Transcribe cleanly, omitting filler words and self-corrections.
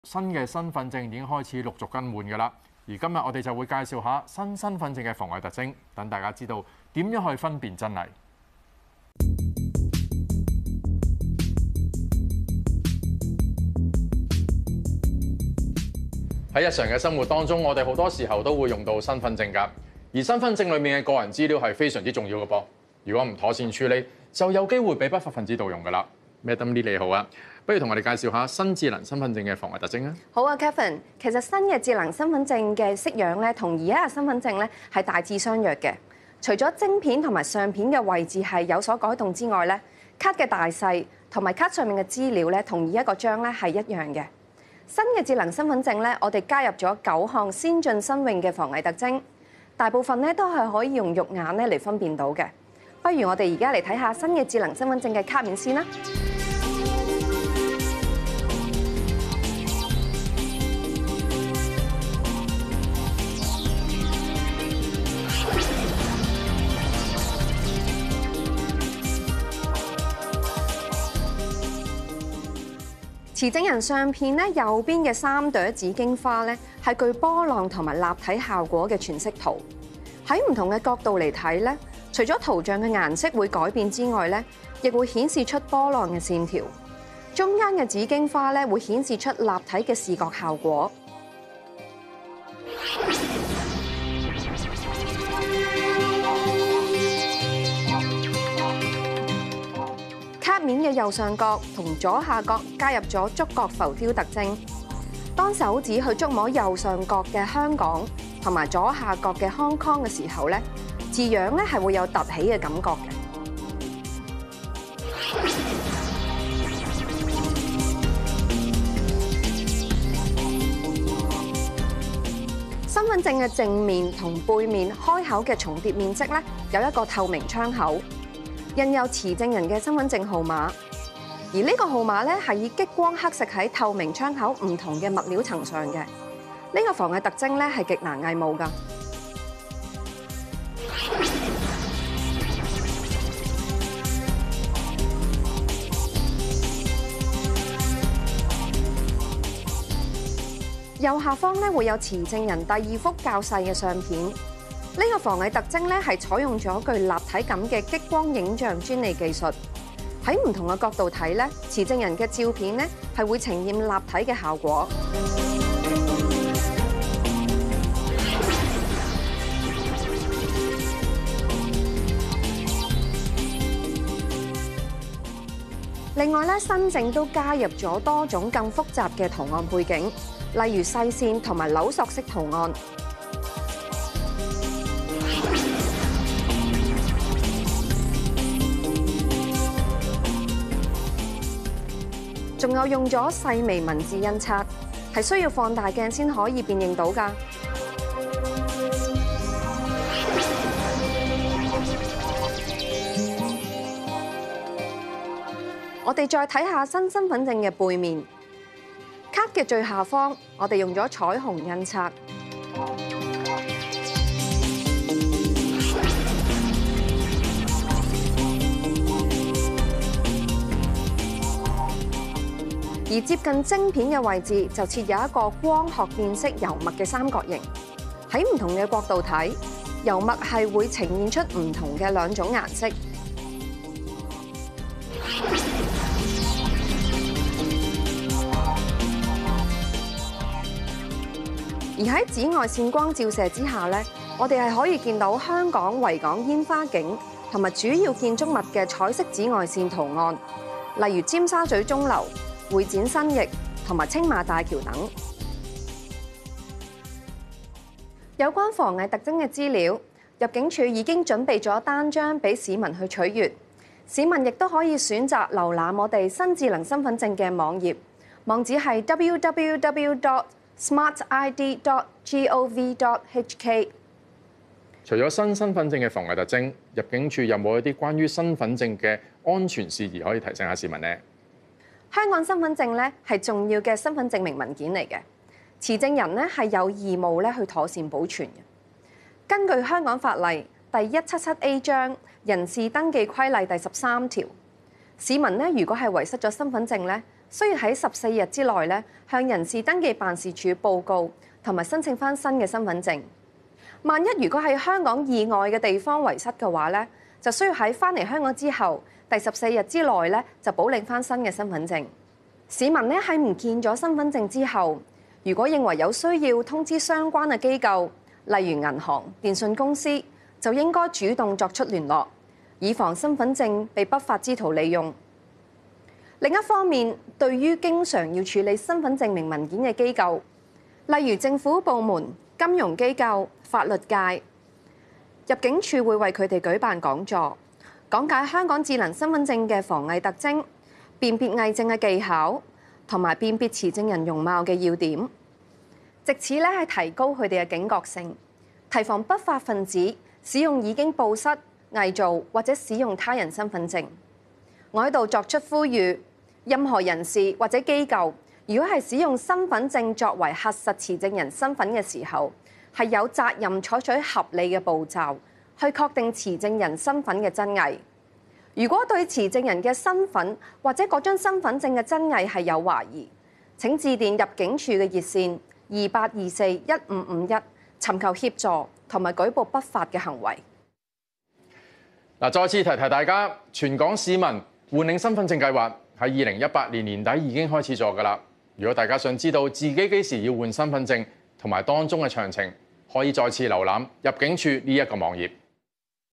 新嘅身份證已經開始陸續更換㗎啦，而今日我哋就會介紹下新身份證嘅防偽特徵，等大家知道點樣去分辨真偽。喺日常嘅生活當中，我哋好多時候都會用到身份證㗎，而身份證裡面嘅個人資料係非常之重要嘅噃。如果唔妥善處理，就有機會俾不法分子盜用㗎啦。Madam Lee 你好啊，不如同我哋介紹下新智能身份證嘅防偽特徵啊。 好啊 ，Kevin， 其實新嘅智能身份證嘅式樣咧，同而家嘅身份證咧係大致相若嘅。除咗晶片同埋相片嘅位置係有所改動之外咧，卡嘅大細同埋卡上面嘅資料咧，同而家個張咧係一樣嘅。新嘅智能身份證咧，我哋加入咗9項先進新穎嘅防偽特徵，大部分咧都係可以用肉眼咧嚟分辨到嘅。不如我哋而家嚟睇下新嘅智能身份證嘅卡面先啦。持證人相片咧，右邊嘅3朵紫荊花咧，係具波浪同埋立體效果嘅全息圖。喺唔同嘅角度嚟睇咧，除咗圖像嘅顏色會改變之外咧，亦會顯示出波浪嘅線條。中間嘅紫荊花咧，會顯示出立體嘅視覺效果。卡面嘅右上角同左下角加入咗觸覺浮雕特徵。當手指去觸摸右上角嘅香港同埋左下角嘅 Hong Kong 嘅時候咧，字樣咧係會有凸起嘅感覺嘅。身份證嘅正面同背面開口嘅重疊面積咧，有一個透明窗口，印有持證人嘅身份證號碼，而呢個號碼咧係以激光刻蝕喺透明窗口唔同嘅物料層上嘅。呢個防偽特徵咧係極難偽冒㗎。右下方咧會有持證人第2幅較細嘅相片。呢個防偽特徵咧係採用咗具立體感嘅激光影像專利技術。喺唔同嘅角度睇咧，持證人嘅照片咧係會呈現立體嘅效果。另外咧，新證都加入咗多種更複雜嘅圖案背景，例如細線同埋扭索式圖案。仲有用咗細微文字印刷，係需要放大鏡先可以辨認到㗎。我哋再睇下新身份證嘅背面，卡嘅最下方，我哋用咗彩虹印刷。而接近晶片嘅位置就設有一個光學變色油墨嘅三角形。喺唔同嘅角度睇，油墨係會呈現出唔同嘅2種顏色。而喺紫外線光照射之下咧，我哋係可以見到香港維港煙花景同埋主要建築物嘅彩色紫外線圖案，例如尖沙咀鐘樓、會展新翼同埋青馬大橋等。有關防偽特徵嘅資料，入境處已經準備咗單張俾市民去取閱。市民亦都可以選擇瀏覽我哋新智能身份證嘅網頁，網址係 www.smartid.gov.hk。 除咗新身份證嘅防偽特徵，入境處有冇一啲關於身份證嘅安全事宜可以提醒下市民呢？ 香港身份證咧係重要嘅身份證明文件嚟嘅，持證人咧係有義務咧去妥善保存嘅。根據香港法例第177A 章人事登記規例第13條，市民咧如果係遺失咗身份證咧， 需要喺14日之內咧向人事登記辦事處報告同埋申請翻新嘅身份證。萬一如果喺香港以外嘅地方遺失嘅話咧，就需要喺翻嚟香港之後第14日之內咧就補領翻新嘅身份證。市民咧喺唔見咗身份證之後，如果認為有需要通知相關嘅機構，例如銀行、電信公司，就應該主動作出聯絡，以防身份證被不法之徒利用。另一方面，對於經常要處理身份證明文件嘅機構，例如政府部門、金融機構、法律界，入境處會為佢哋舉辦講座，講解香港智能身份證嘅防偽特徵、辨別偽證嘅技巧，同埋辨別持證人容貌嘅要點，藉此咧係提高佢哋嘅警覺性，提防不法分子使用已經報失、偽造或者使用他人身份證。我喺度作出呼籲，任何人士或者機構，如果係使用身份證作為核實持證人身份嘅時候，係有責任採取合理嘅步驟，去確定持證人身份嘅真偽。如果對持證人嘅身份或者嗰張身份證嘅真偽係有懷疑，請致電入境處嘅熱線28241551，尋求協助同埋舉報不法嘅行為。 再次提提大家，全港市民換領身份證計劃喺2018年年底已經開始咗㗎啦。如果大家想知道自己幾時要換身份證同埋當中嘅詳情，可以再次瀏覽入境處呢一個網頁。